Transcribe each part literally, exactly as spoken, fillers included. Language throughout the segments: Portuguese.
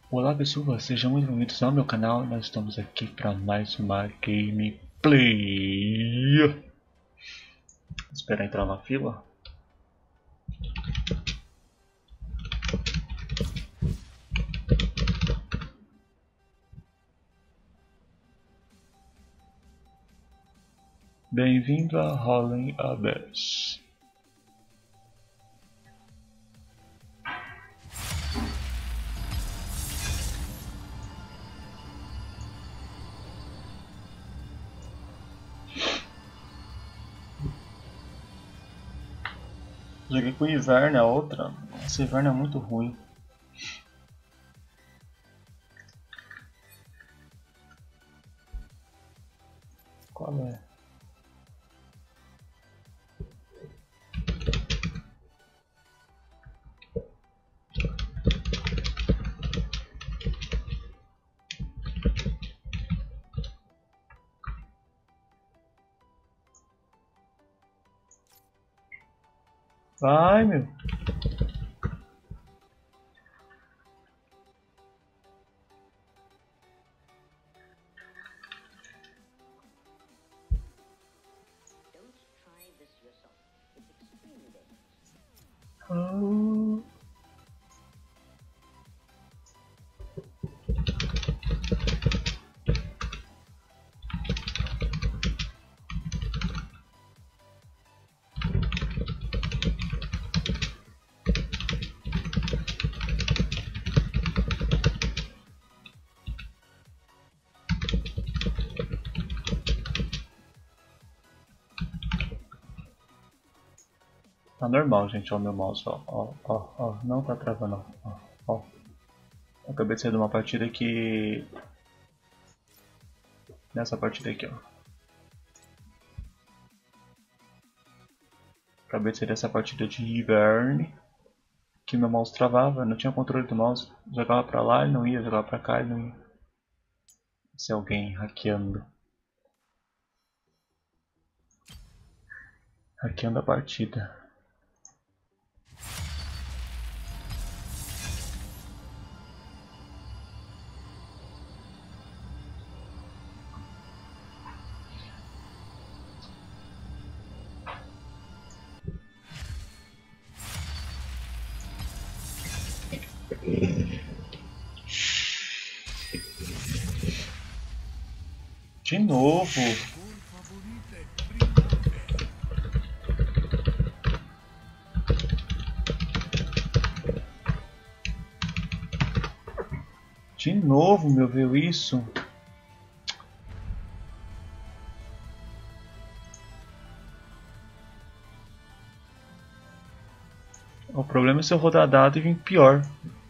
Olá pessoas, sejam muito bem-vindos ao meu canal. Nós estamos aqui para mais uma gameplay. Espera entrar na fila. Bem-vindo a Rolling Abyss. Joguei com o Inverno, a outra. Esse Inverno é muito ruim. Qual é? Vai, meu. Oh. Tá normal, gente, ó, o meu mouse, ó, ó, ó, ó, não tá travando, ó, ó. Eu acabei de sair de uma partida que... Nessa partida aqui, ó. Acabei de sair dessa partida de Ivern, que meu mouse travava, não tinha controle do mouse, jogava pra lá e não ia, jogava pra cá e não ia. Se alguém hackeando. Hackeando a partida. De novo! De novo, meu, viu isso? O problema é se eu rodar dado e vir pior.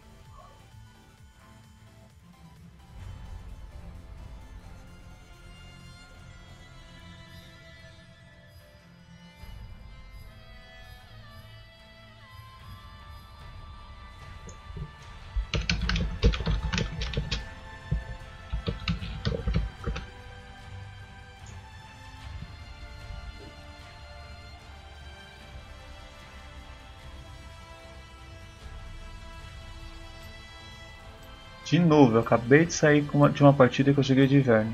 De novo, eu acabei de sair de uma partida que eu joguei de Inverno.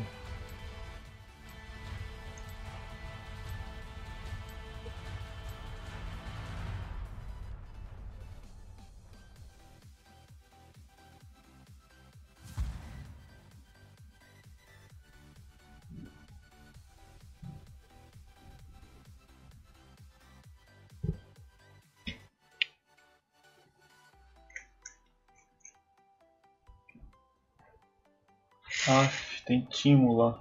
Aff, tem Timo lá.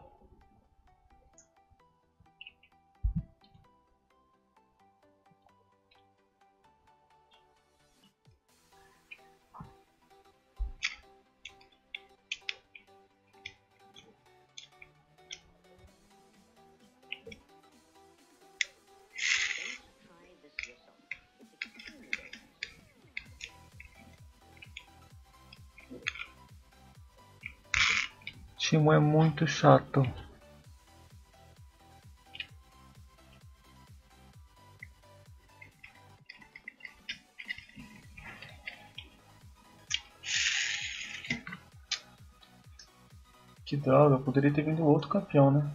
Timo é muito chato. Que droga, poderia ter vindo outro campeão, né?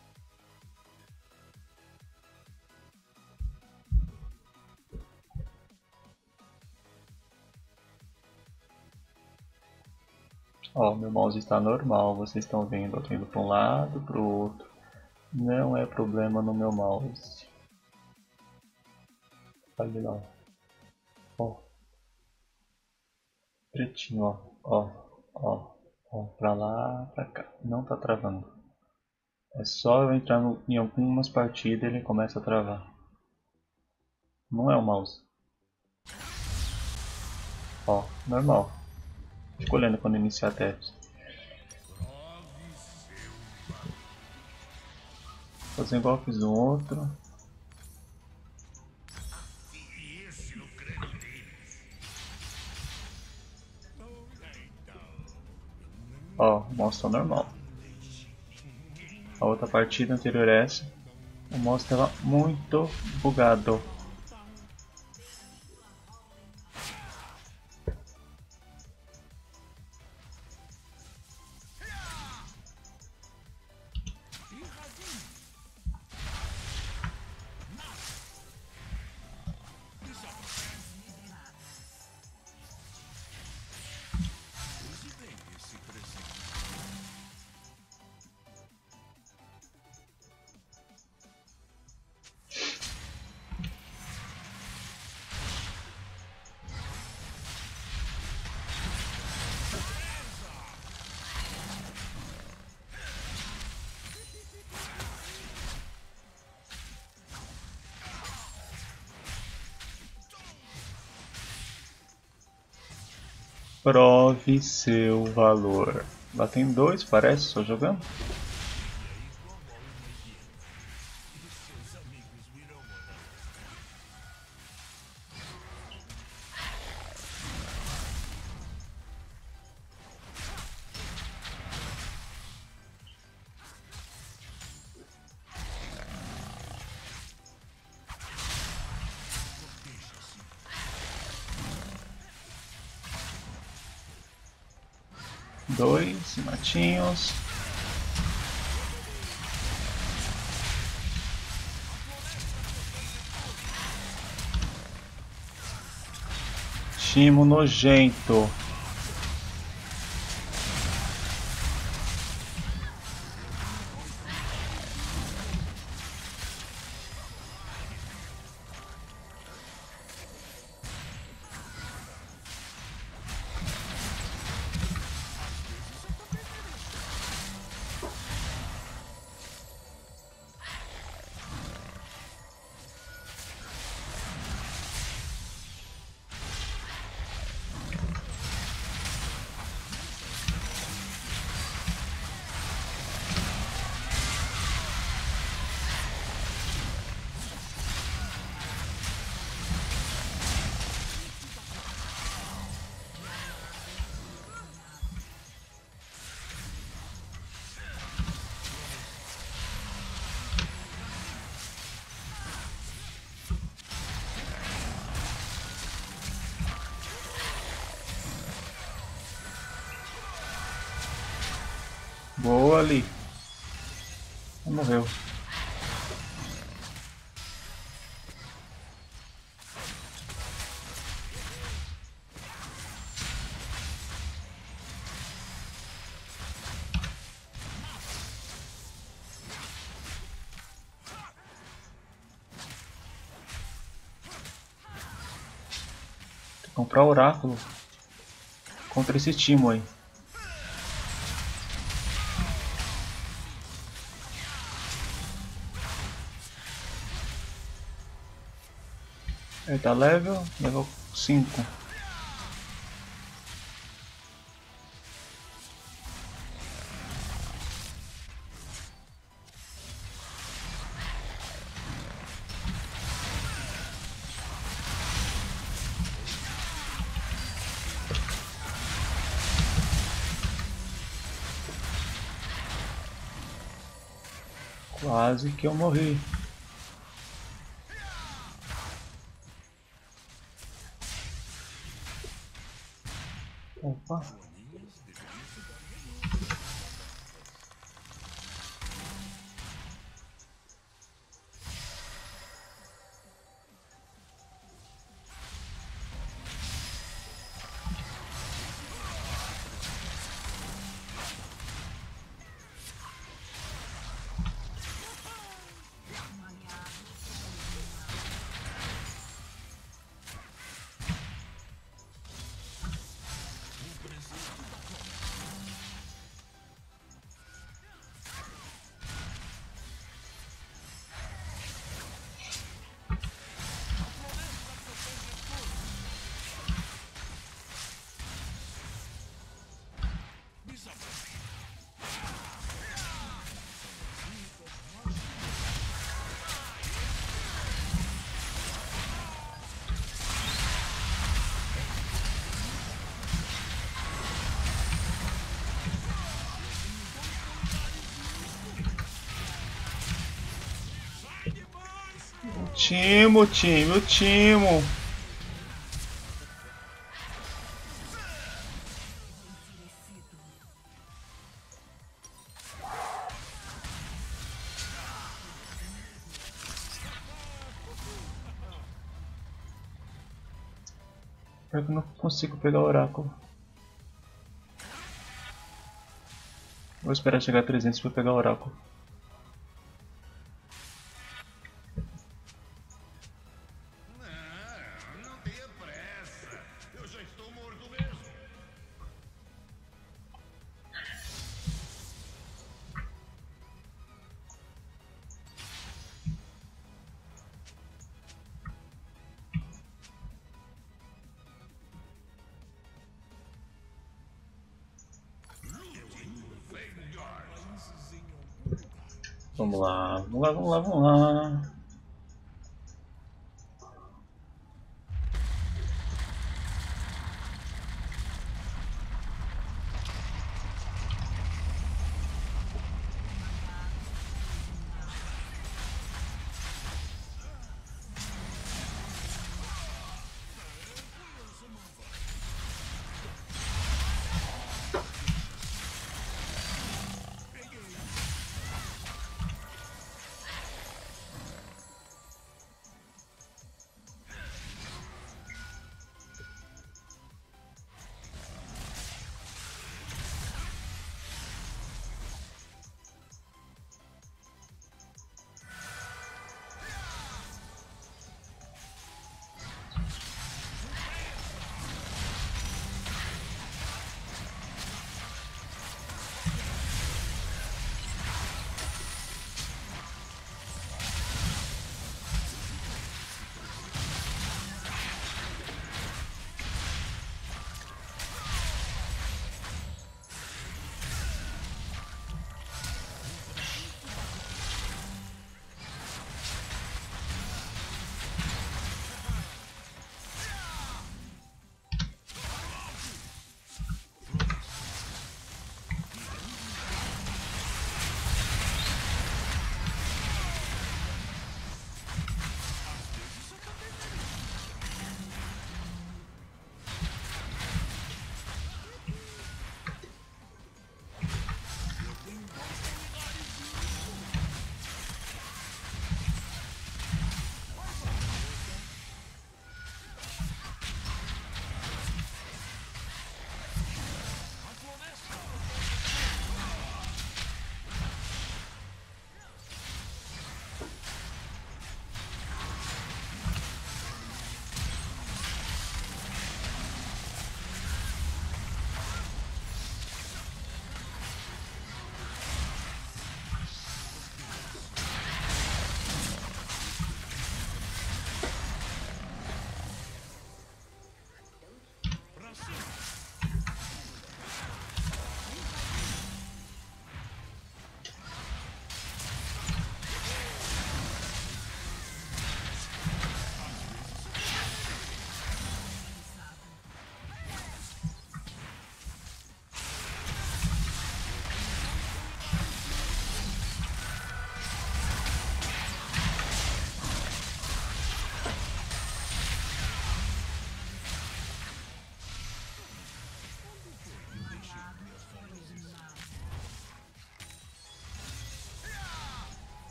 Ó, meu mouse está normal, vocês estão vendo, eu tô indo para um lado, para o outro. Não é problema no meu mouse. Olha lá. Ó. Pretinho, ó. Ó, ó, ó. Pra lá, pra cá. Não tá travando. É só eu entrar no, em algumas partidas e ele começa a travar. Não é o mouse. Ó, normal. Fico olhando quando iniciar a teste. Fazer igual eu fiz um outro. Ó, o mouse tá normal. A outra partida anterior a essa, o mouse estava muito bugado. Prove seu valor. Lá tem dois, parece, só jogando. Dois matinhos. Timo nojento. Boa ali. Morreu. Tem que comprar oráculo contra esse Timo aí. Ele tá level, level cinco. Quase que eu morri. Opa. Timo, time, o Timo. Eu não consigo pegar o oráculo. Vou esperar chegar a trezentos para pegar o oráculo. Não, não tenha pressa. Eu já estou morto mesmo. Vamos lá, vamos lá, vamos lá, vamos lá.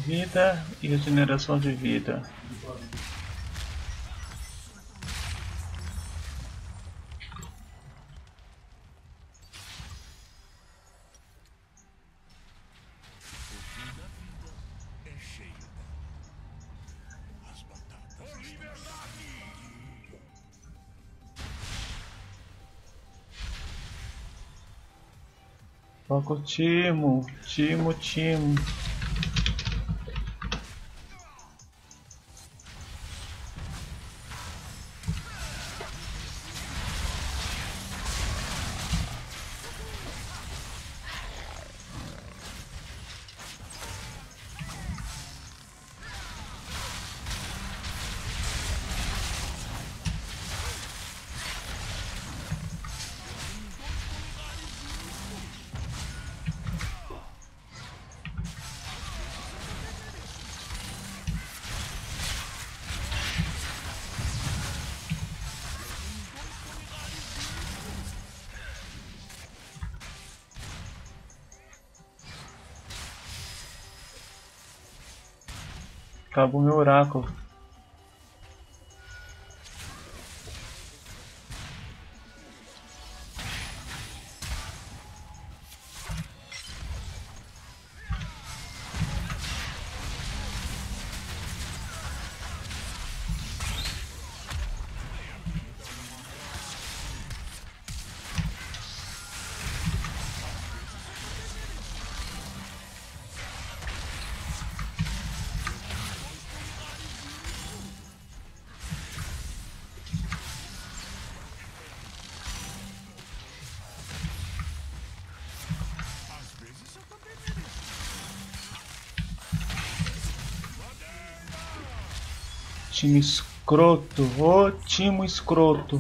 Vida e regeneração de vida. Toca o Timo, Timo, Timo. Acabou meu oráculo. Time escroto, ô time escroto.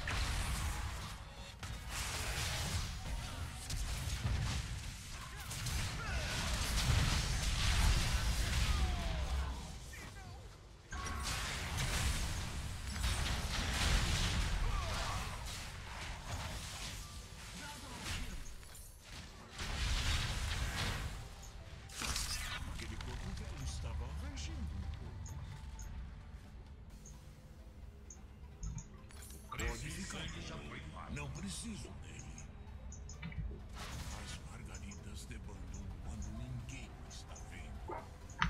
Não preciso dele. As margaridas debandam quando ninguém está vendo.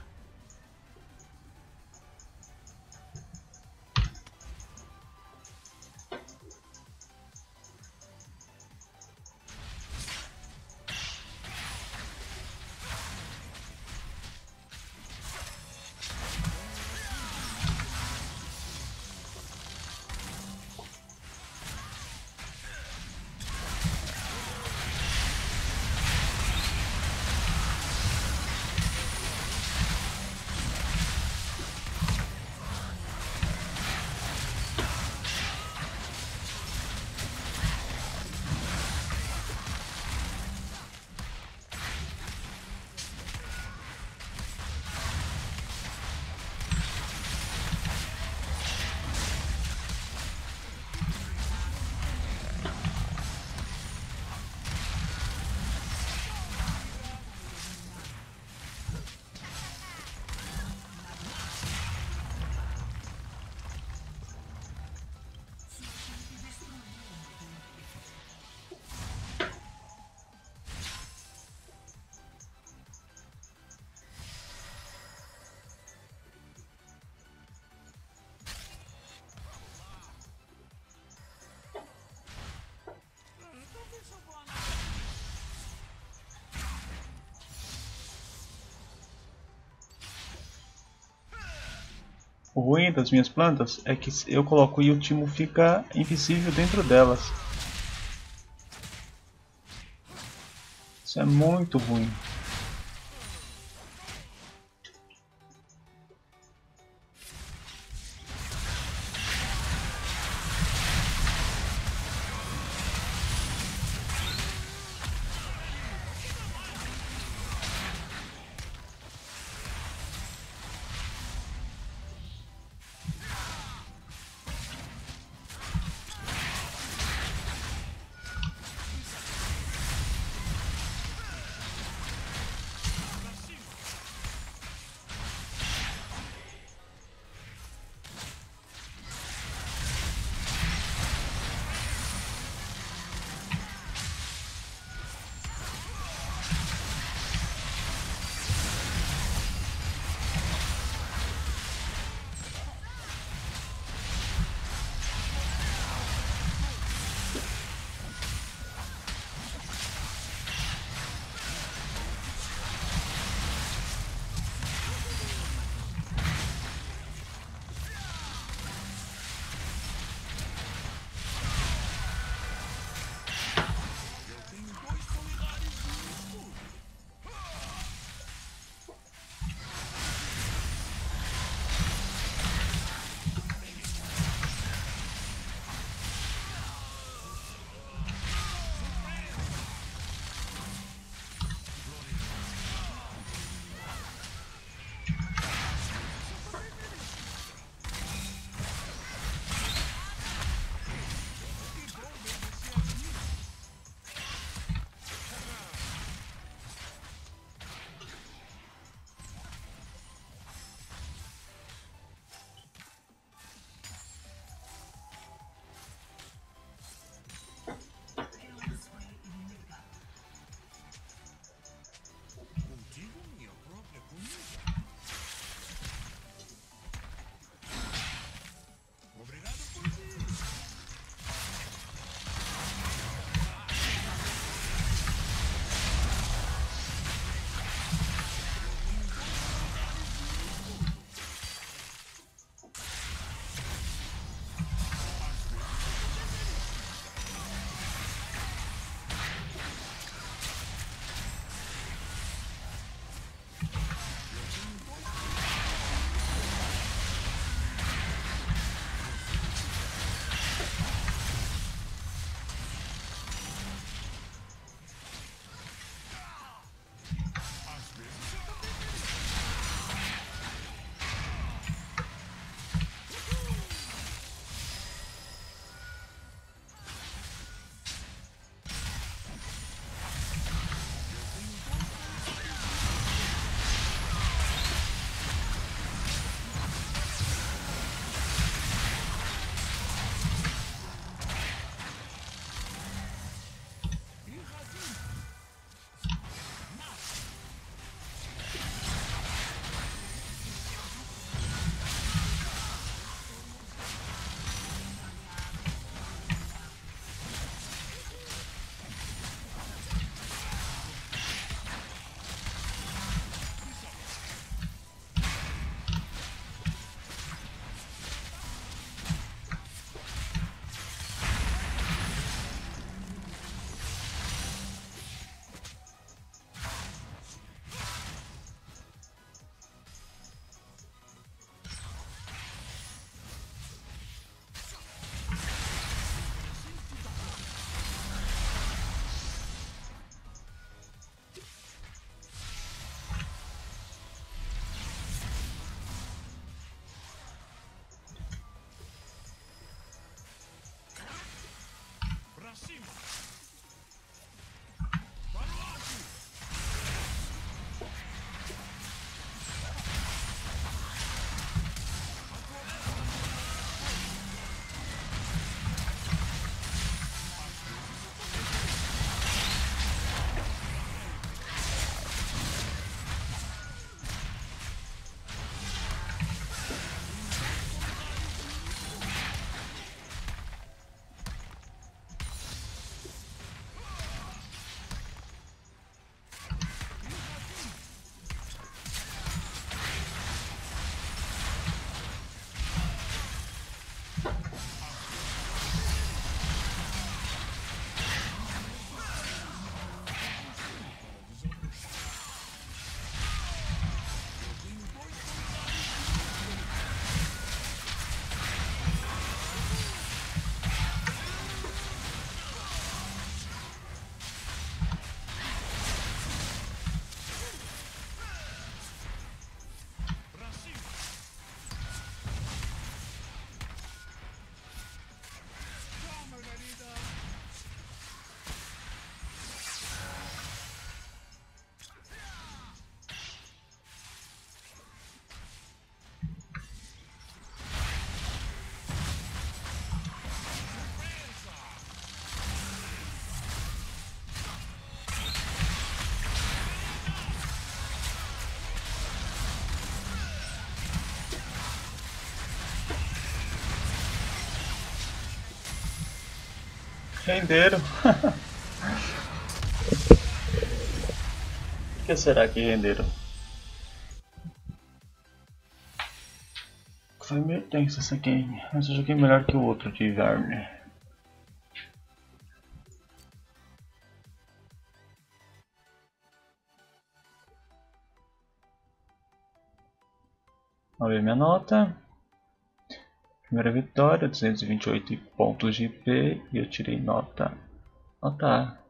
O ruim das minhas plantas é que eu coloco e o Timo fica invisível dentro delas. Isso é muito ruim. Renderam. O que será que renderam? Foi meio tenso essa game, mas eu joguei melhor que o outro de Verne. Vamos ver minha nota. Primeira vitória, duzentos e vinte e oito pontos de I P e eu tirei nota, nota A.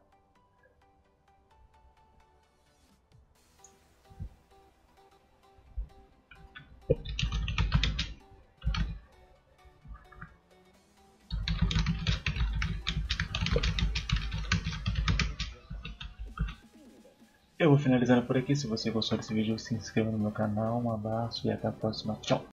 Eu vou finalizando por aqui. Se você gostou desse vídeo, se inscreva no meu canal. Um abraço e até a próxima. Tchau!